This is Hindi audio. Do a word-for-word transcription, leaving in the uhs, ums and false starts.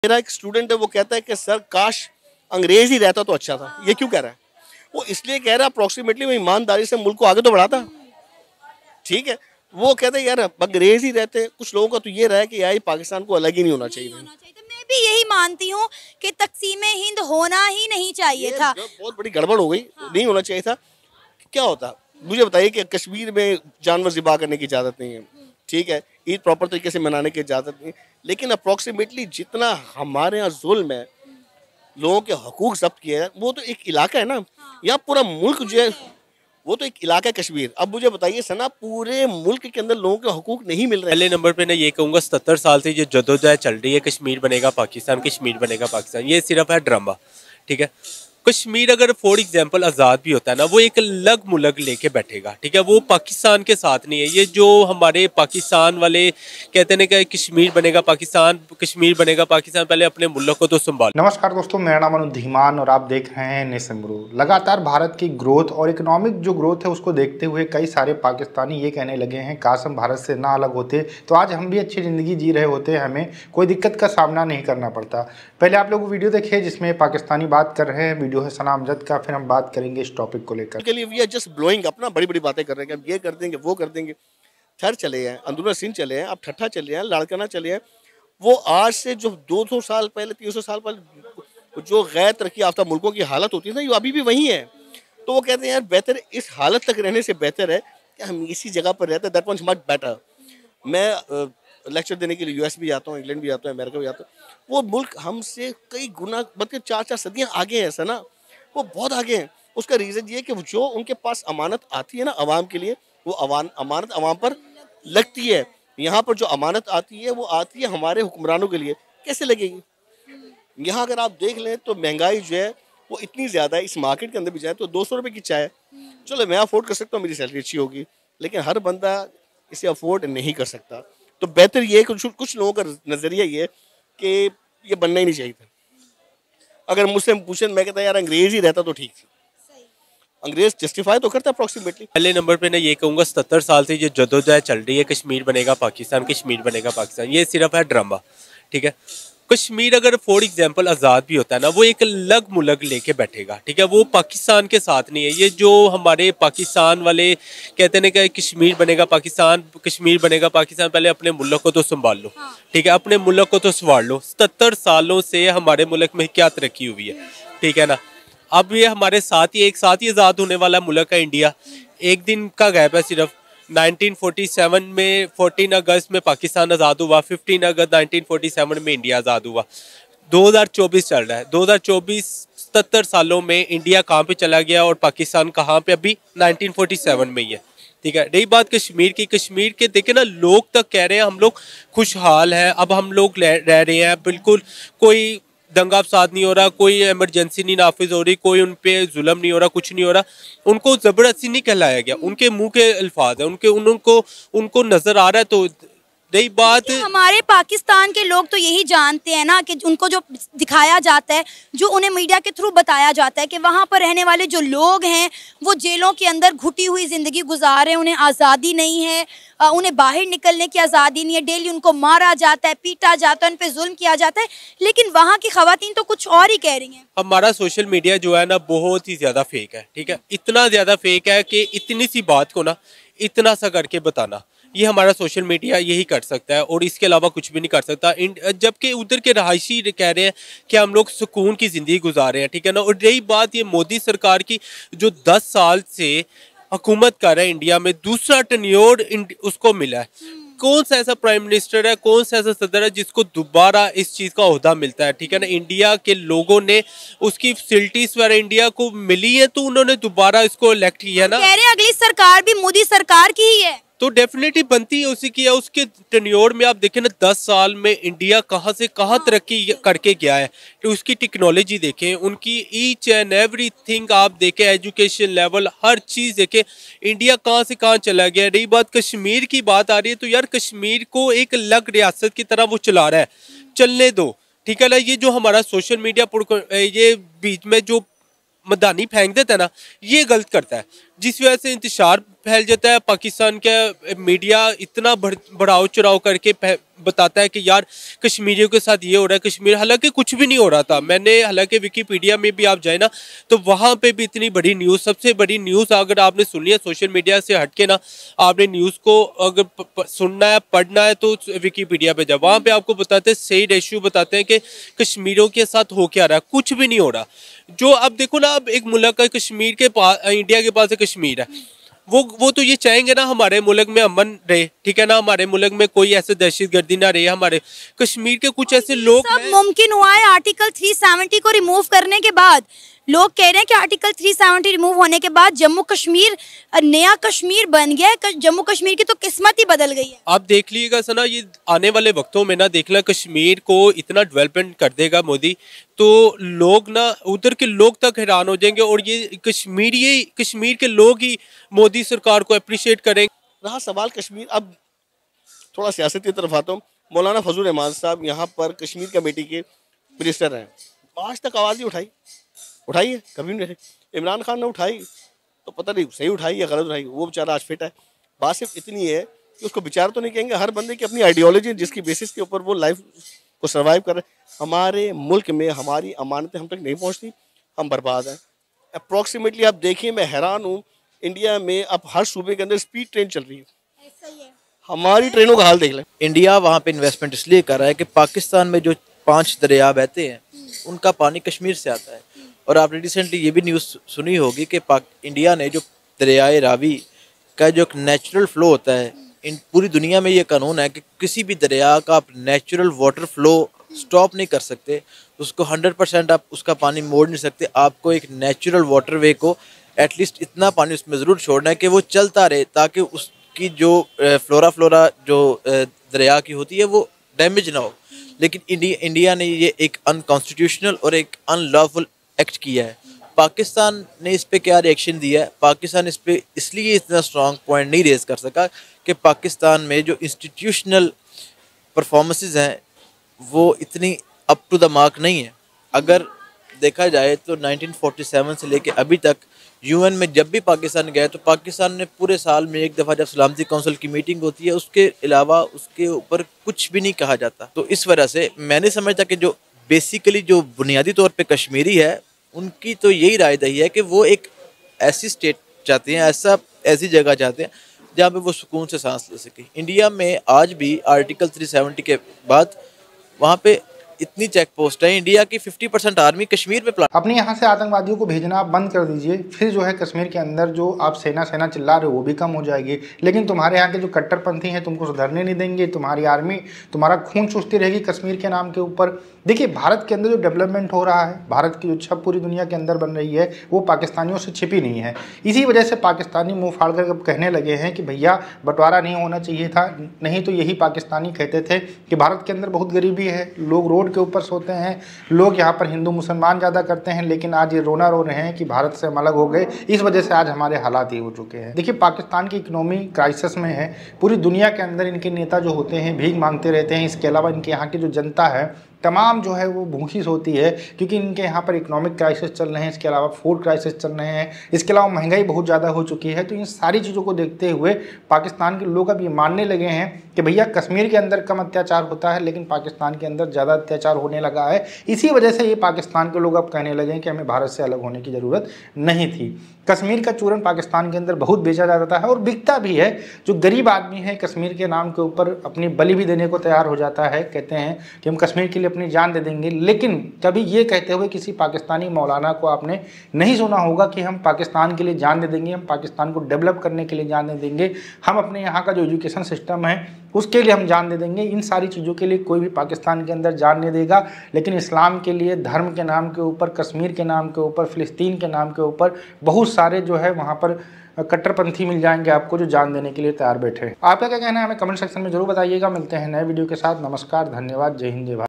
मेरा एक स्टूडेंट है, वो कहता है कि सर काश अंग्रेज ही रहता तो अच्छा था। ये क्यों कह रहा है? वो इसलिए कह रहा है अप्रोक्सीमेटली वो ईमानदारी से मुल्क को आगे तो बढ़ाता। ठीक है, वो कहते हैं यार अंग्रेज ही रहते। कुछ लोगों का तो ये रहा है कि यार पाकिस्तान को अलग ही नहीं होना चाहिए। मैं भी यही मानती हूँ कि तकसीम हिंद होना ही नहीं चाहिए था। बहुत बड़ी गड़बड़ हो गई। हाँ। नहीं होना चाहिए था। क्या होता मुझे बताइए कि कश्मीर में जानवर ज़िबा करने की इजाज़त नहीं है, ठीक है, ईद प्रॉपर तरीके से मनाने की इजाज़त नहीं, लेकिन अप्रॉक्सीमेटली जितना हमारे यहाँ जुल्म है, लोगों के हकूक जब्त किए हैं, वो तो एक इलाका है ना। यहाँ पूरा मुल्क जो है वो तो एक इलाका है कश्मीर। अब मुझे बताइए सना, पूरे मुल्क के अंदर लोगों के हकूक नहीं मिल रहे। पहले नंबर पे मैं ये कहूँगा सत्तर साल से जो जदोजहद चल रही है कश्मीर बनेगा पाकिस्तान, कश्मीर बनेगा पाकिस्तान, ये सिर्फ है ड्रामा। ठीक है, कश्मीर अगर फॉर एग्जांपल आज़ाद भी होता है ना, वो एक अलग मुल्क लेके बैठेगा। ठीक है, वो पाकिस्तान के साथ नहीं है। ये जो हमारे पाकिस्तान वाले कहते हैं कि कश्मीर बनेगा पाकिस्तान, कश्मीर बनेगा पाकिस्तान, पहले अपने मुल्क को तो संभाल। नमस्कार दोस्तों, मेरा नाम अनुज धीमान और आप देख रहे हैं नेशन ब्रो। लगातार भारत की ग्रोथ और इकोनॉमिक जो ग्रोथ है उसको देखते हुए कई सारे पाकिस्तानी ये कहने लगे हैं काश हम भारत से ना अलग होते तो आज हम भी अच्छी ज़िंदगी जी रहे होते, हमें कोई दिक्कत का सामना नहीं करना पड़ता। पहले आप लोग वीडियो देखिए जिसमें पाकिस्तानी बात कर रहे हैं, वीडियो है सना अमजद का, फिर हम बात करेंगे इस टॉपिक को लेकर। के लिए वी आर जस्ट ब्लोइंग अपना बड़ी बड़ी बातें कर रहे हैं कि हम ये कर देंगे वो कर देंगे। थर चले हैं, अंदरूनी सिंध चले हैं, अब ठट्ठा चले हैं, लाड़काना चले हैं। वो आज से जो दो सौ साल पहले तीन सौ साल पहले जो गैर तरक्की याफ्ता मुल्कों की हालत होती है ना, ये अभी भी वही है। तो वो कहते हैं यार बेहतर इस हालत तक रहने से बेहतर है कि हम इसी जगह पर रहते, दैट वॉज मच बेटर। मैं लेक्चर देने के लिए यूएस भी जाता हूँ, इंग्लैंड भी जाता हूँ, अमेरिका भी जाता हूँ। वो मुल्क हमसे कई गुना बल्कि चार चार सदियाँ आगे हैं ऐसा ना, वो बहुत आगे हैं। उसका रीज़न ये है कि जो उनके पास अमानत आती है ना अवाम के लिए, वो अवान अमानत अवाम पर लगती है। यहाँ पर जो अमानत आती है वो आती है हमारे हुक्मरानों के लिए। कैसे लगेगी? यहाँ अगर आप देख लें तो महंगाई जो है वो इतनी ज़्यादा है। इस मार्केट के अंदर भी जाए तो दो सौ रुपये की चाय, चलो मैं अफोर्ड कर सकता हूँ, मेरी सैलरी अच्छी होगी, लेकिन हर बंदा इसे अफोर्ड नहीं कर सकता। तो बेहतर ये कुछ कुछ लोगों का नज़रिया ये कि ये बनना ही नहीं चाहिए था। अगर मुझसे पूछें, मैं कहता यार अंग्रेज ही रहता तो ठीक थी। अंग्रेज जस्टिफाई तो करता अप्रॉक्सीमेटली। पहले नंबर पे मैं ये कहूँगा सत्तर साल से जो जदोजहद चल रही है कश्मीर बनेगा पाकिस्तान, कश्मीर बनेगा पाकिस्तान, ये सिर्फ है ड्रामा। ठीक है, कश्मीर अगर फॉर एग्जांपल आज़ाद भी होता है ना, वो एक अलग मुल्क लेके बैठेगा। ठीक है, वो पाकिस्तान के साथ नहीं है। ये जो हमारे पाकिस्तान वाले कहते हैं कि कश्मीर बनेगा पाकिस्तान, कश्मीर बनेगा पाकिस्तान, पहले अपने मुल्क को तो संभाल लो। ठीक है, अपने मुल्क को तो संभाल लो। सत्तर सालों से हमारे मुल्क में क्या तरक्की हुई है, ठीक है ना। अब ये हमारे साथ ही एक साथ ही आज़ाद होने वाला मुल्क है इंडिया। एक दिन का गैप है सिर्फ। नाइनटीन फोर्टी सेवन में चौदह अगस्त में पाकिस्तान आज़ाद हुआ, पंद्रह अगस्त नाइनटीन फोर्टी सेवन में इंडिया आज़ाद हुआ। दो हज़ार चौबीस चल रहा है। दो हज़ार चौबीस सत्तर सालों में इंडिया कहाँ पे चला गया और पाकिस्तान कहाँ पे अभी नाइनटीन फोर्टी सेवन में ही है। ठीक है, रही बात कश्मीर की, कश्मीर के देखे ना लोग तक कह रहे हैं हम लोग खुशहाल हैं, अब हम लोग रह रहे हैं, बिल्कुल कोई दंगा फसाद नहीं हो रहा, कोई इमरजेंसी नहीं नाफिज हो रही, कोई उन पे जुल्म नहीं हो रहा, कुछ नहीं हो रहा। उनको ज़बरदस्ती नहीं कहलाया गया, उनके मुंह के अल्फाज है, उनके उनको उनको नज़र आ रहा है। तो रही बात, हमारे पाकिस्तान के लोग तो यही जानते हैं ना कि उनको जो दिखाया जाता है, जो उन्हें मीडिया के थ्रू बताया जाता है कि वहाँ पर रहने वाले जो लोग हैं वो जेलों के अंदर घुटी हुई ज़िंदगी गुजार रहे हैं, उन्हें आज़ादी नहीं है, उन्हें बाहर निकलने की आज़ादी नहीं है, डेली उनको मारा जाता है, पीटा जाता है, उन पर जुल्म किया जाता है। लेकिन वहाँ की ख़वातीन तो कुछ और ही कह रही हैं। हमारा सोशल मीडिया जो है ना बहुत ही ज़्यादा फेक है। ठीक है, इतना ज़्यादा फेक है कि इतनी सी बात को ना इतना सा करके बताना, ये हमारा सोशल मीडिया यही कर सकता है और इसके अलावा कुछ भी नहीं कर सकता। जबकि उधर के रहायशी कह रहे हैं कि हम लोग सुकून की ज़िंदगी गुजार रहे हैं। ठीक है ना। और रही बात ये मोदी सरकार की जो दस साल से हुकूमत कर रहा है इंडिया में, दूसरा टेन्योर उसको मिला है। कौन सा ऐसा प्राइम मिनिस्टर है, कौन सा ऐसा सदर है जिसको दोबारा इस चीज़ का ओहदा मिलता है। ठीक है ना, इंडिया के लोगों ने उसकी फैसिलिटीज वगैरह इंडिया को मिली है तो उन्होंने दोबारा इसको इलेक्ट किया ना। कह रहे हैं अगली सरकार भी मोदी सरकार की ही है, तो डेफिनेटली बनती है उसी की है। उसके टेन्योर में आप देखें ना, दस साल में इंडिया कहाँ से कहाँ तरक्की करके गया है। तो उसकी टेक्नोलॉजी देखें, उनकी ईच एंड एवरी थिंग आप देखें, एजुकेशन लेवल हर चीज़ देखें, इंडिया कहाँ से कहाँ चला गया। रही बात कश्मीर की बात आ रही है तो यार कश्मीर को एक अलग रियासत की तरह वो चला रहा है, चलने दो। ठीक है ना। ये जो हमारा सोशल मीडिया ये बीच में जो मदानी फेंक देता है ना, ये गलत करता है। जिस वजह से इंतशार फैल जाता है। पाकिस्तान का मीडिया इतना बढ़ाव चढ़ाव करके बताता है कि यार कश्मीरियों के साथ ये हो रहा है कश्मीर, हालांकि कुछ भी नहीं हो रहा था। मैंने हालांकि विकीपीडिया में भी आप जाए ना तो वहाँ पे भी इतनी बड़ी न्यूज़, सबसे बड़ी न्यूज़ अगर आपने सुननी है सोशल मीडिया से हटके ना, आपने न्यूज़ को अगर सुनना है पढ़ना है तो विकीपीडिया पे जाओ, वहाँ पे आपको बताते हैं सही रेशियो बताते हैं कि कश्मीरियों के साथ हो क्या रहा है, कुछ भी नहीं हो रहा। जो अब देखो ना, अब एक मुल्क है कश्मीर के पास, इंडिया के पास कश्मीर है, वो वो तो ये चाहेंगे ना हमारे मुल्क में अमन रहे, ठीक है ना, हमारे मुल्क में कोई ऐसे दहशतगर्दी ना रहे। हमारे कश्मीर के कुछ ऐसे लोग सब मुमकिन हुआ है आर्टिकल तीन सौ सत्तर को रिमूव करने के बाद। लोग कह रहे हैं कि आर्टिकल तीन सौ सत्तर रिमूव होने के बाद जम्मू कश्मीर नया कश्मीर बन गया है, जम्मू कश्मीर की तो किस्मत ही बदल गई है। आप देख लीजिएगा सना, ये आने वाले वक्तों में ना देखना कश्मीर को इतना डेवलपमेंट कर देगा मोदी, तो लोग ना उधर के लोग तक हैरान हो जाएंगे और ये कश्मीरी कश्मीर के लोग ही मोदी सरकार को अप्रिशिएट करेंगे। रहा सवाल कश्मीर, अब थोड़ा सियासत की तरफ आता हूँ। मौलाना फजल रहमान साहब यहाँ पर कश्मीर कमेटी के मिनिस्टर हैं, आज तक आवाज़ नहीं उठाई उठाई है कभी नहीं। इमरान खान ने उठाई तो पता नहीं सही उठाई या गलत उठाई, वो बेचारा आज फिट है। बात सिर्फ इतनी है कि उसको बेचारा तो नहीं कहेंगे, हर बंदे की अपनी आइडियोलॉजी जिसकी बेसिस के ऊपर वो लाइफ को सर्वाइव कर रहे। हमारे मुल्क में हमारी अमानतें हम तक नहीं पहुँचती, हम बर्बाद हैं। अप्रॉक्सीमेटली आप देखिए, मैं हैरान हूँ, इंडिया में अब हर सूबे के अंदर स्पीड ट्रेन चल रही है, हमारी ट्रेनों का हाल देख लें। इंडिया वहाँ पे इन्वेस्टमेंट इसलिए कर रहा है कि पाकिस्तान में जो पांच दरिया बहते हैं उनका पानी कश्मीर से आता है। और आपने रिसेंटली ये भी न्यूज़ सुनी होगी कि पाक इंडिया ने जो दरियाए रावी का जो एक नेचुरल फ़्लो होता है, इन पूरी दुनिया में ये कानून है कि किसी भी दरिया का आप नेचुरल वाटर फ़्लो स्टॉप नहीं कर सकते, उसको हंड्रेड परसेंट आप उसका पानी मोड़ नहीं सकते। आपको एक नेचुरल वाटर वे को एटलीस्ट इतना पानी उसमें ज़रूर छोड़ना है कि वो चलता रहे, ताकि उसकी जो फ्लोरा फ्लोरा जो दरिया की होती है वो डैमेज ना हो। लेकिन इंडिया इंडिया ने ये एक अनकॉन्स्टिट्यूशनल और एक अनलॉफुल एक्ट किया है। पाकिस्तान ने इस पे क्या रिएक्शन दिया है? पाकिस्तान इस पे इसलिए इतना स्ट्रॉन्ग पॉइंट नहीं रेज कर सका कि पाकिस्तान में जो इंस्टीट्यूशनल परफॉर्मेंसेस हैं वो इतनी अप टू द मार्क नहीं है। अगर देखा जाए तो नाइनटीन फोर्टी सेवन से लेके अभी तक यूएन में जब भी पाकिस्तान गया तो पाकिस्तान ने पूरे साल में एक दफ़ा जब सलामती कौंसिल की मीटिंग होती है उसके अलावा उसके ऊपर कुछ भी नहीं कहा जाता। तो इस वजह से मैंने समझता कि जो बेसिकली जो बुनियादी तौर पे कश्मीरी है उनकी तो यही राय दही है कि वो एक ऐसी स्टेट चाहते हैं, ऐसा ऐसी जगह चाहते हैं जहाँ पे वो सुकून से सांस ले सके। इंडिया में आज भी आर्टिकल थ्री सेवेंटी के बाद वहाँ पे इतनी चेक पोस्ट है, इंडिया की फिफ्टी परसेंट आर्मी कश्मीर में प्लान। अपने यहाँ से आतंकवादियों को भेजना आप बंद कर दीजिए, फिर जो है कश्मीर के अंदर जो आप सेना सेना चिल्ला रहे हो वो भी कम हो जाएगी। लेकिन तुम्हारे यहाँ के जो कट्टरपंथी हैं तुमको सुधरने नहीं देंगे, तुम्हारी आर्मी तुम्हारा खून चूसती रहेगी कश्मीर के नाम के ऊपर। देखिए, भारत के अंदर जो डेवलपमेंट हो रहा है, भारत की जो छप पूरी दुनिया के अंदर बन रही है वो पाकिस्तानियों से छिपी नहीं है। इसी वजह से पाकिस्तानी मुँह फाड़ कर कहने लगे हैं कि भैया बंटवारा नहीं होना चाहिए था, नहीं तो यही पाकिस्तानी कहते थे कि भारत के अंदर बहुत गरीबी है, लोग रोड के ऊपर सोते हैं, लोग यहाँ पर हिंदू मुसलमान ज़्यादा करते हैं। लेकिन आज ये रोना रो रहे हैं कि भारत से हम अलग हो गए, इस वजह से आज हमारे हालात ये हो चुके हैं। देखिए, पाकिस्तान की इकोनॉमी क्राइसिस में है, पूरी दुनिया के अंदर इनके नेता जो होते हैं भीख मांगते रहते हैं। इसके अलावा इनके यहाँ की जो जनता है तमाम जो है वो भूखी सोती है, क्योंकि इनके यहाँ पर इकोनॉमिक क्राइसिस चल रहे हैं, इसके अलावा फूड क्राइसिस चल रहे हैं, इसके अलावा महंगाई बहुत ज़्यादा हो चुकी है। तो इन सारी चीज़ों को देखते हुए पाकिस्तान के लोग अब ये मानने लगे हैं कि भैया कश्मीर के अंदर कम अत्याचार होता है लेकिन पाकिस्तान के अंदर ज़्यादा अत्याचार होने लगा है। इसी वजह से ये पाकिस्तान के लोग अब कहने लगे हैं कि हमें भारत से अलग होने की ज़रूरत नहीं थी। कश्मीर का चूरन पाकिस्तान के अंदर बहुत बेचा जाता है और बिकता भी है। जो गरीब आदमी है कश्मीर के नाम के ऊपर अपनी बलि भी देने को तैयार हो जाता है, कहते हैं कि हम कश्मीर के लिए अपनी जान दे देंगे। लेकिन कभी ये कहते हुए किसी पाकिस्तानी मौलाना को आपने नहीं सुना होगा कि हम पाकिस्तान के लिए जान दे देंगे, हम पाकिस्तान को डेवलप करने के लिए जान दे देंगे, हम अपने यहाँ का जो एजुकेशन सिस्टम है उसके लिए हम जान दे देंगे। इन सारी चीज़ों के लिए कोई भी पाकिस्तान के अंदर जान नहीं देगा। लेकिन इस्लाम के लिए, धर्म के नाम के ऊपर, कश्मीर के नाम के ऊपर, फ़िलिस्तीन के नाम के ऊपर बहुत सारे जो है वहाँ पर कट्टरपंथी मिल जाएंगे आपको जो जान देने के लिए तैयार बैठे। आपका क्या कहना है हमें कमेंट सेक्शन में जरूर बताइएगा। मिलते हैं नए वीडियो के साथ। नमस्कार, धन्यवाद, जय हिंद, जय भारत।